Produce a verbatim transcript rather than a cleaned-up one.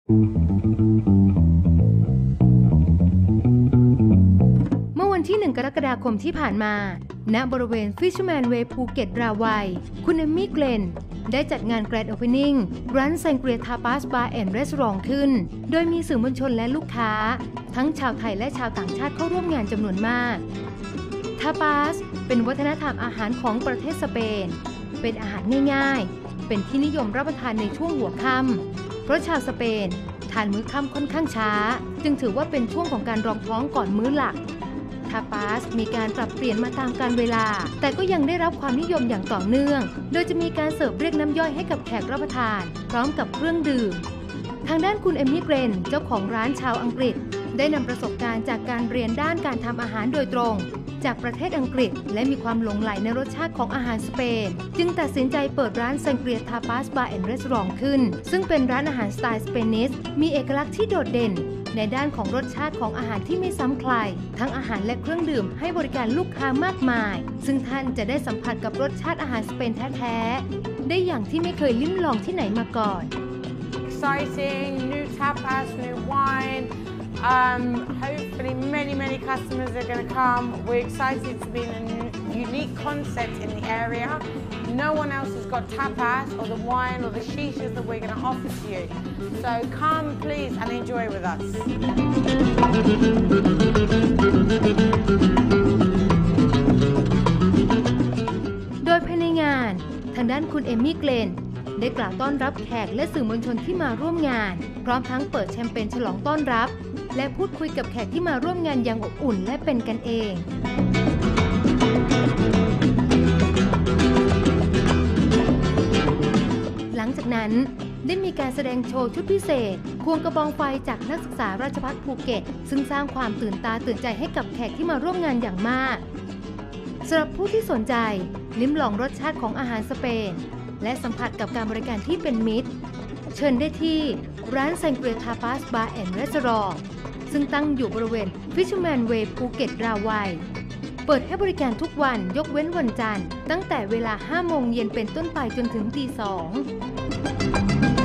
เมื่อวันที่หนึ่งกรกฎาคมที่ผ่านมาณบริเวณ Fisherman Way ภูเก็ตราวัยคุณเอมมี่เกลนได้จัดงาน Grand Opening ร้าน Sangria Tapas Bar and Restaurant ขึ้นโดยมีสื่อมวลชนและลูกค้าทั้งชาวไทยและชาวต่างชาติเข้าร่วมงานจำนวนมาก Tapas เป็นวัฒนธรรมอาหารของประเทศสเปนเป็นอาหารง่ายๆเป็นที่นิยมรับประทานในช่วงหัวค่ำเพราะชาวสเปนทานมื้อค่ำค่อนข้างช้าจึงถือว่าเป็นช่วงของการรองท้องก่อนมื้อหลักทาปาสมีการปรับเปลี่ยนมาตามกาลเวลาแต่ก็ยังได้รับความนิยมอย่างต่อเนื่องโดยจะมีการเสิร์ฟเรียกน้ำย่อยให้กับแขกรับประทานพร้อมกับเครื่องดื่มทางด้านคุณเอมมี่เกรนเจ้าของร้านชาวอังกฤษได้นำประสบการณ์จากการเรียนด้านการทำอาหารโดยตรงจากประเทศอังกฤษและมีความหลงใหลในรสชาติของอาหารสเปนจึงตัดสินใจเปิดร้าน Sangria Tapas Bar and Restaurant ขึ้นซึ่งเป็นร้านอาหารสไตล์สเปนิชมีเอกลักษณ์ที่โดดเด่นในด้านของรสชาติของอาหารที่ไม่ซ้ำใครทั้งอาหารและเครื่องดื่มให้บริการลูกค้ามากมายซึ่งท่านจะได้สัมผัสกับรสชาติอาหารสเปนแท้ๆได้อย่างที่ไม่เคยลิ้มลองที่ไหนมาก่อน Exciting new tapas, new wine. Um, hopefully many many customers are going to come. We're excited to be in a unique concept in the area. No one else has got tapas or the wine or the shishas that we're going to offer to you. So come please and enjoy with us. โดยภายในงานทางด้านคุณเอมมี่เกลนได้กล่าวต้อนรับแขกและสื่อมวลชนที่มาร่วมงานพร้อมทั้งเปิดแชมเปญฉลองต้อนรับและพูดคุยกับแขกที่มาร่วมงานอย่างอบอุ่นและเป็นกันเองหลังจากนั้นได้มีการแสดงโชว์ชุดพิเศษควงกระบองไฟจากนักศึกษาราชภัฏภูเก็ตซึ่งสร้างความตื่นตาตื่นใจให้กับแขกที่มาร่วมงานอย่างมากสำหรับผู้ที่สนใจลิ้มลองรสชาติของอาหารสเปนและสัมผัสกับการบริการที่เป็นมิตรเชิญได้ที่ร้าน Sangria Tapas Bar and Restaurant ซึ่งตั้งอยู่บริเวณ Fisherman Way ภูเก็ตราวัยเปิดให้บริการทุกวันยกเว้นวันจันทร์ตั้งแต่เวลา ห้าโมงเย็นเป็นต้นไปจนถึงตีสอง